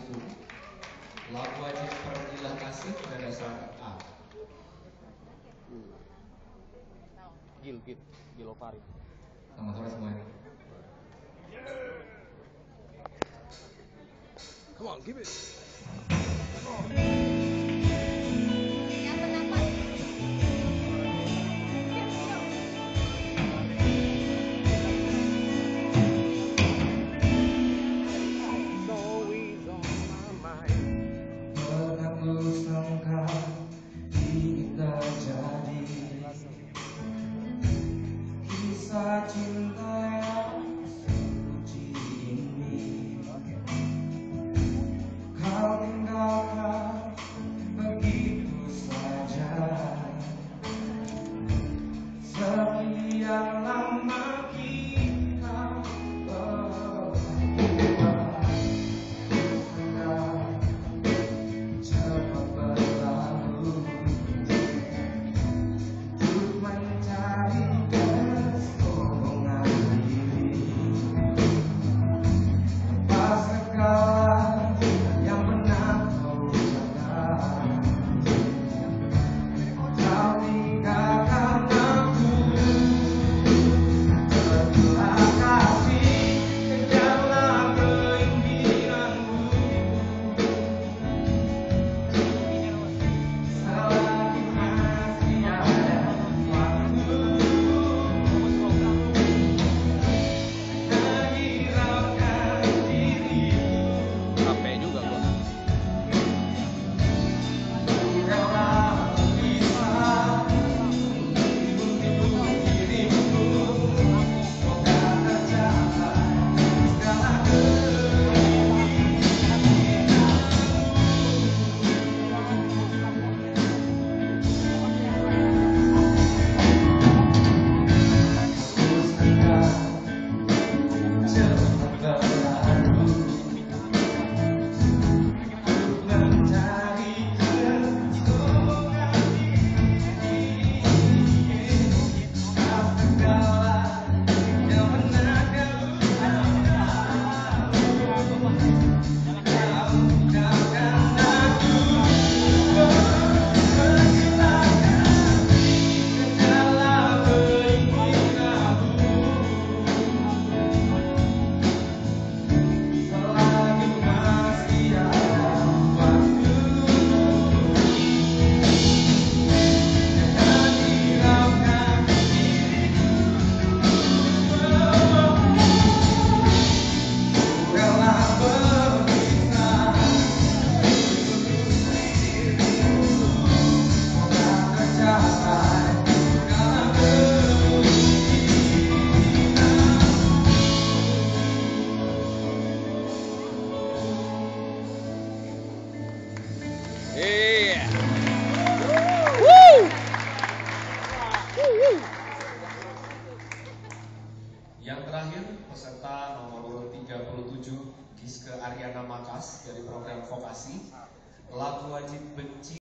Lagu wajib Pergilah Kasih pada saat A. Gil Ovari. Selamat sore semuanya. Come on, give it. Kisah cinta yang suci ini kau tinggalkan begitu saja. Sekian lama kita berdua, cepat berlalu untuk mencari Yang terakhir, peserta nomor urut 37, Giske Ariana Makas dari program Vokasi, lagu wajib benci.